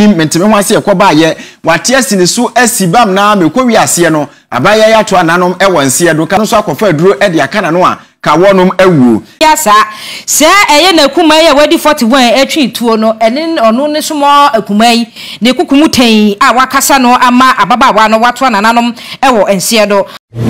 nim menteme ho ase ekoba ye wate asine so asibam na mekɔ wi ase no abaya ya to ananom ɛwɔ nse do ka no so akɔfa aduro de akana no a ka wonum awuo yasa se eye na kuma ye wadi 41 atwi tuo no ene ono ne somo akuma yi ne kukumu ten a wakasa no ama ababa no wato ananom ɛwɔ nse do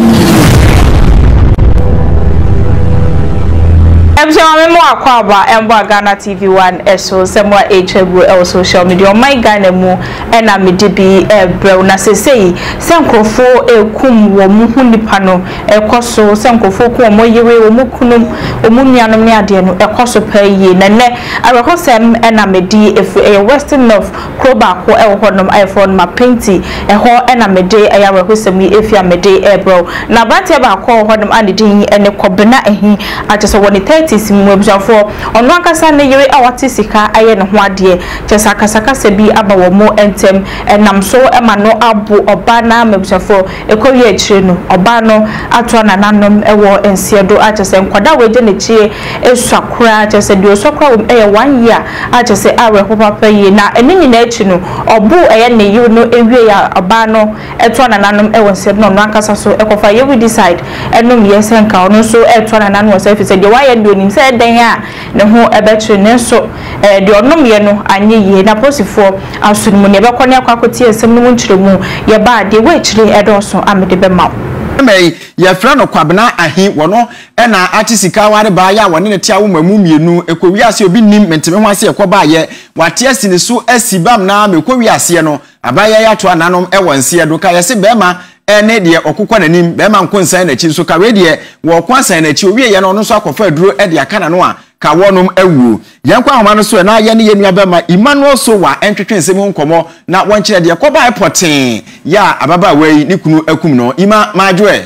Memo akwaba embo Ghana TV1 eso semwa HH0T social media o my Ghana mu ena medibi ebrɛ na sesei senkrofo ekum wo mu hunipa no ekoso senkrofo ku mo yewe wo mu kunum wo mu nuanom ne ade no ekoso paye na ne awekosem ena medi efu western north kroba ko ewo honom iphone ma painti eho ena mede ayawekosem efi amede ebrɛ na bante ba ko honom anedin ene kobena ehi ajeso woni 30 simwebjafo ono akasa ne yire awate sika aye ne ho ade kyesa kasakasa bi abawo mo entem enam so ema no abo oba na mebjafo ekowie akire no oba no ato na nanom ewo ensiedo akyese nkwada weje ne chie eswakora akyese de oswakora wo eye 1 year akyese awe ho papa yi na enini na achi no obu eye ne yire no ewie ya oba no eto na nanom ewo ensiedo no akasa so ekofa ye we decide enom yesenka ono so eto na nanom so efise de waye do nim se den a ne ho ebetwe ne so de onom ye no anye ye na posifo asunu ne be kone akwakotie esem no nkyeremu ye ba de we kyire edoso amede be ma mai ye fra no kwabena ahi wono ena ati sika ware ba ya wone ne tia wo mamu mienu ekowi ase obi nim menteme ho ase ekoba ye wate asine so asibam na mekowi ase no abaya ya to ananom ewo nse do ka ye se bema ene de okukwa nanim bema nkonsan na chi so ka we de wo kwansan na chi owie ye no no so akofa aduro de akana no a ka wonum awuo yankwa homa no so na ye ne yenua bema Emmanuel so wa entwetwe nsem nkomo na wonkyere de koba airportin ya ababa wei ni kunu akum no ima majoe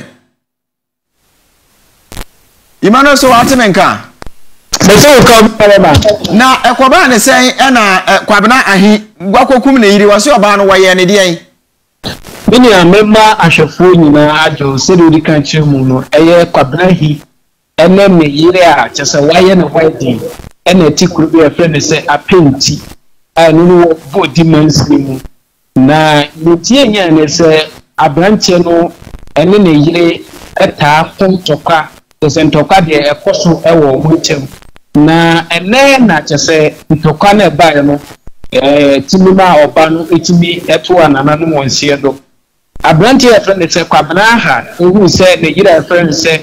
Emmanuel so atimenka na ekoba ne sen ena kwabena ahi gwakokum ne yiri wase oba no waye ne de Mini amema ahwefo nyina ajo sedodi kan chemu no eye kwabena hi ene me yire a chese waye ne wedding ene tikuru bi efre ne se apenti anu body mans mu na mutie nya ne se abranche no ene ne yire eta fontoka sentoka de ekoso ewo muchem na ene na chese ntoka na ba no timima oba no etimi eto anana no wonsie do abranche efre ne se kwabena ha ehu se ne yire efre ne se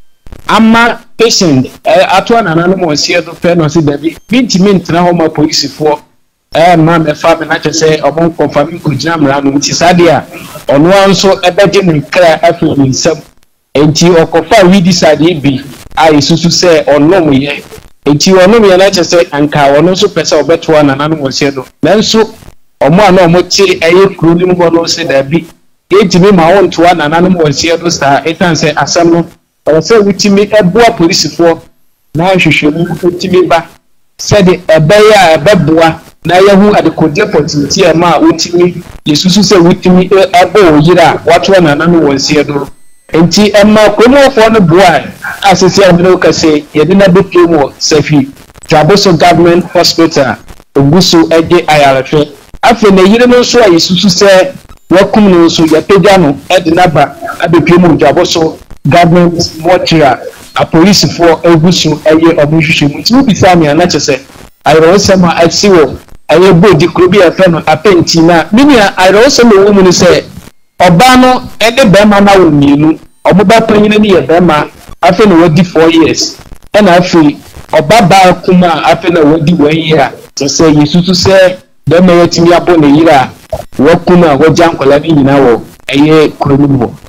ama patient ato anana no wonsie do pe no se dabi bintimint na homa police for ma me fa me na chese obon confirm ko jina mra no ti sade a ono anso ebeje ne kra afi nsam enti okofa we decide bi ai susu se onom ye enti onom ye na chese anka ono so pese obeto anana no wonsie do nanso omo ana omo ti eye kru ni mbo no se dabi etimi ma won to anana no wonsie do sta etanse asam no se witimi eboa police for na hwehwemu etimi ba se de ebeya ebeboa na yahu adekode opportunity e ma witimi yesusu se witimi ebo oyira wato anana no wonsie do enti emma komo for no boa asese amino kase yede na bepemo safi Jaboso government hospital oguso eje ayarahwe afi na yire no so yesusu se wakum no so yapeja no ede na ba abepemo Jaboso government mortuary a police for eguso eye obuhwehwe mu ti bisa mi ana chese ayro sema atsiwo aye bodi krobi afa no apenti na minia ayro sema wo mu ni se oba no ede bema na wo mienu omoba panyina ni ye bema afa no wadi 4 years ena afi oba ba kuma afa na wadi 1 year se yesusu se bema yetimi abo na yira wo kuma wo jankola ni nyina wo eye kromi wo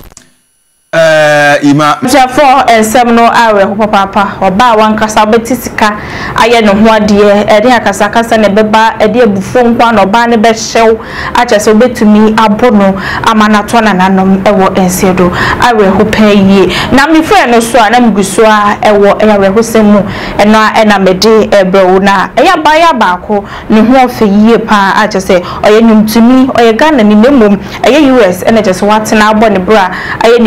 ima jafo ensem no awe ho papa oba wankasa betisika aye no ho ade ede akasa kasa ne beba ede abufo nkwa no ba ne be hyew achese obetumi abono amanato na nanom ewo ensiedo awe ho paye na mi friend no so na mguso a ewo awe ho semu ena mede ebrewo na eya ba ya baako ne ho ofeyie pa achese oye nyumtumi oye Ghana ni nemom eye US ene chese watena abo ne bra aye ne bibi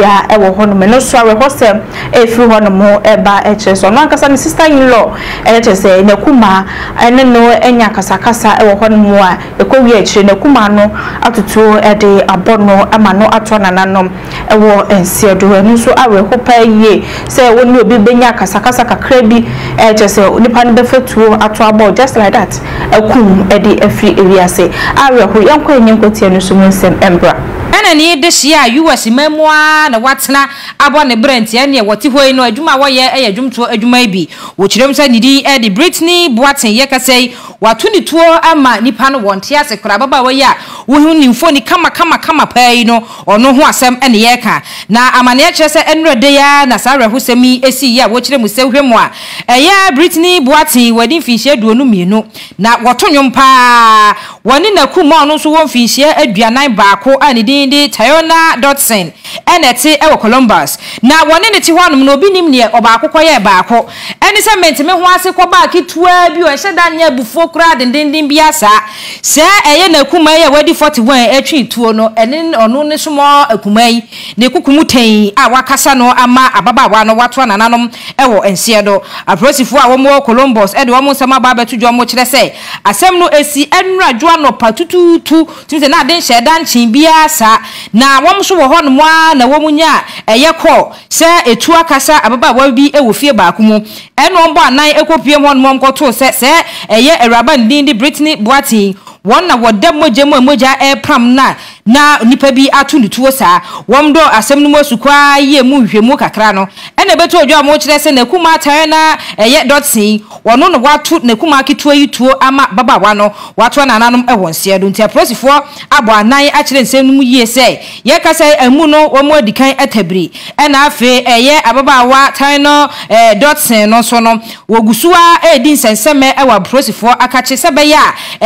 bia e wo hono me no so awe hosem e firi hono mo e ba e kire so no ankasa ne sister in law e te se na kuma ene no enya kasa e wo hono mo a e ko wi a kire na kuma no atutu e de abono ama no ato nananom e wo ense do enu so awe hopa ye se wo ni obi benya kasa kakra bi e te se nipa no be fetuo ato abo just like that akum e de afri area se awe ho yanko enyenkotie no so nsem embra ana ni de hia US memua na watena abo ne brent ya ne woti hoi no adwuma wo ye adwumto adwuma bi wo kirem sa nidi e de Britney Boatin ye kasei watu ni tuo ama nipa no wonte ase kora baba wo ya wo hu ni mfoni kama pai no ono ho asem ene ye ka na amane ya kire se enrede ya na sa rehusemi esi ya wo kire mu se hwemu a eya Britney Boatin wadi mfinhie duonu mienu na woto nwompa woni na kuma no so wo mfinhie aduanan baako ani din di Tayona Dotson enete ewo Columbus na woni ne ti hwanum no obi nim ne obaako koye baako eni se mentime ho ase ko baaki tuwa bi o hye danya bufo kura dendendin biasa se eye na kuma ye wadi 41 atwi tuo no eni ono ne somo akumai ne kukumu ten a wakasa no ama ababa no wato nananom ewo ensie do aprosifo a wo Columbus e de wo nsama ba betu dwo mo kire se asem no esi enra dwo no patututu timse na den hye dan chin biasa na wom so wo hono na womunya eye ko se etu akasa ababa wa bi e wo fie baako mu eno mbo anan ekopie ho no mkoto se eye eraba ndindi Britney Boatin wonna wodam moja e pram na nipa bi atu ne tuo saa womdo asem no masukwa ye mu hwemu kakra no ene beto odwa mo kire se na kuma tare na eye Dotson wono no watu na kuma kituo yituo ama baba wa no watu na nanom e wonse do ntia prosifo abo anan a kire nsem no yie se ye kasa amu no wo mo dikan atabiri ena afe eye ababa wa tare no Dotson no so no wogusuwa e di nsenseme e wa prosifo akache se be ya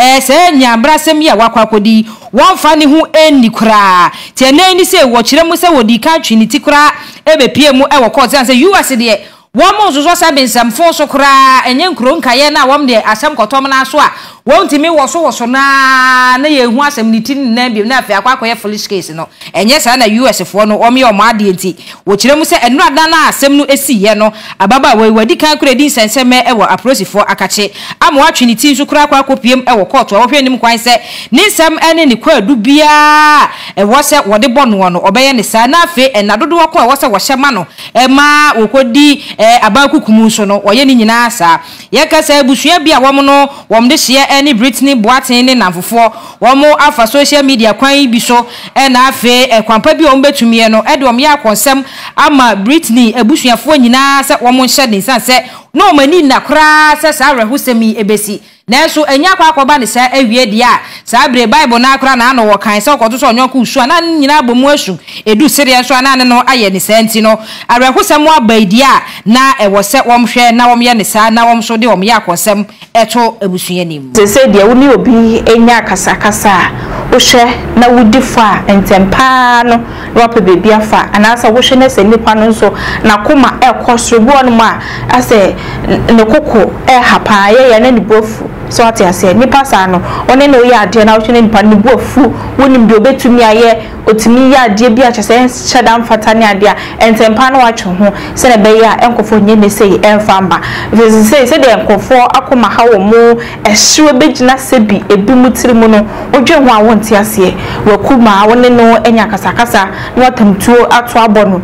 se nyambrasem ya wakwakodi won fa ne hu eni kura te na ni se wo kire mu se wodi ka twiniti kura e be pie mu e wo court say US de won mo so sa bensam fo so kura enye nkro nkaye na wom de asem kotom na so a won timi wo so na ye hu asem ni tin na bi na afi akwakoye police case no enye sa na US fo no om ye o ma de enti wo kire mu se enu adan na asem no esi ye no ababa we wadi kan kura din senseme e wo aprosifo akache ama wa twiniti so kura kwa kopiem e wo court wo hwe nim kwan se ni nsem ene ni kwa du bia e wo se wo de bono no obeye ne sa na afi enadodo wo kwa wo se wo hyema no e ma wo kodi abakukumu so no wo ye ni nyina sa ye ka se busua bia wo no wo de hye ene Britney Boatin ne namfofo wo mo afa social media kwan bi so e na afi kwampa bi wo betumie no e de wo me akonsem ama Britney abusuafo nyina se wo mo hye den san se no mani na kra se sa rehusemi ebesi Neso enya kwa akoba ne sa awie dia sa bre bible na akra na no wo kan se okoto so onyoka usu na nyina bomu asu edu sere so na ne no aye ne senti no arehusem abaidia na ewo se womhwe na wom ye ne sa na wom so de wom ye akosem eto abusua nim se dia woni obi enya kasakasa wo hwe na wudi fa entempa no wape bebi afa anasa wo hwe na se nipa no so na koma ekosrobu onu ma ase ne koko hapa ye na ni bofu so ati ase nipa sa no one no ye ade na wo hwe nipa ni bofu woni bi obetumi aye otimi ya ade bi a chese shadam fatani ade a entempa no wacho ho se na be ya enkofo nye ne sei enfamba se de enkofo akoma ha wo mu ehwe begina sebi ebi mutiri mu no odwe ho a wonti ase wakuma wone no enya kasakasa no atamtuo ato abono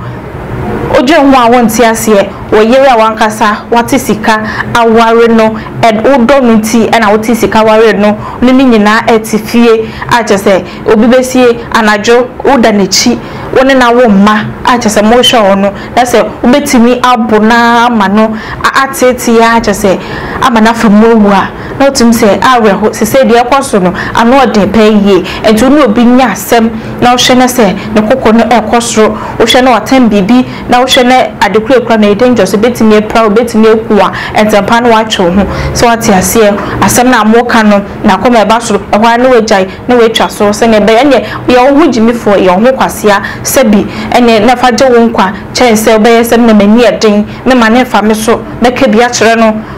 odwe ho a wonti ase woyere a wankasa watisika aware no odo nti na watisika aware no ne nyina etifie a chese obi besie anajo oda nechi wone na wo ma a chese mo hwe no na se obetimi abona ama no atete ya chese amana famu a na otum se aweho se de ekoso no ano ode peye entu no obi nya asem na wo hwe na se ne kokko no ekosoro wo hwe na watam bibi na wo hwe na adekura kura na danger so betimi pra betimi ekuwa entempa no wacho ho so ati ase asem na amoka no na koma eba soro ehwa na wejai na wetwa so se ne be ene ye wo hujimifo ye ho kwasia sebi ene na faje wo nkwa chense obeye se na mani eden me mane fa me so be ka bia kire no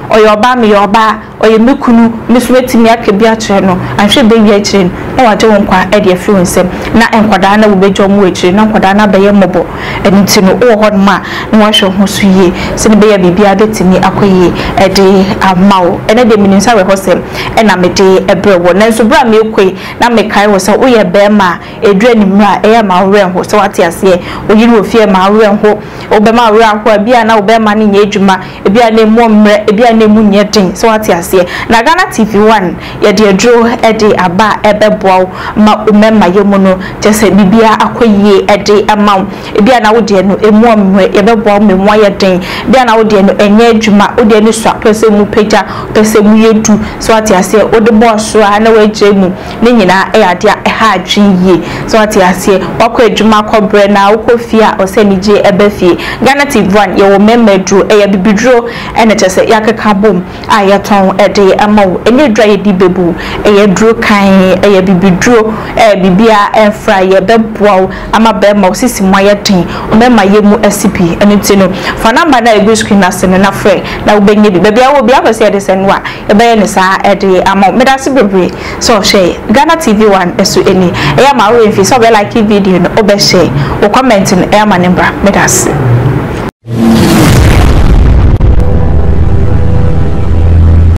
oyoba me yoba oye mekunu mesuwetimi akebia kire no anhwe be wi akire na waje won kwa e de afi wonsem na enkwada na wo bejo mu akire na enkwada na be ye mobo enti no wo ho ma na wa hwe ho so yie se ne be ya bibia betimi akoye e de amawo ene de mininsa we hosem e na me de ebrewo na nso bra me ekwe na me kai wo se wo ye be ma edru animra e ya ma wo ho se wate ase oyiri wo fie ma wo ho obema wo ho bia na obema ne nya edwuma bia na emu mre bia na emu nya den se wate ase na Ghana TV1 ye de edru e de aba ebeboa ma umema yemu no jese bibia akoye e de amaw bia na wo de no emu mre ye beboa memu ye den bia na wo de no enya edwuma wo de no so pese mu peja pese mu yedu se wate ase wo de boss na wo ejemu ne nyina e ade e ha adwinye se wate ase wakọ edwuma kọbre na wo fia osenije ebefie Ghana TV1 ye wo memedru e ya bibidro e na chese yakeka bom ayeton e de amawo ene dra ye di bebu e ye dro kan e ya bibidro e bibia enfra ye beboa ama be ma osisi moye den o mema ye mu SCP ene tino fa number na egu screen na sene na frɛ na wo benye bi bia wo bia kwese de senwa e be ye ne sa e de amawo medase bebre so share Ghana TV1 eso eni e ya ma wo enfi so be like video no o be share o comment no e ma nembra medase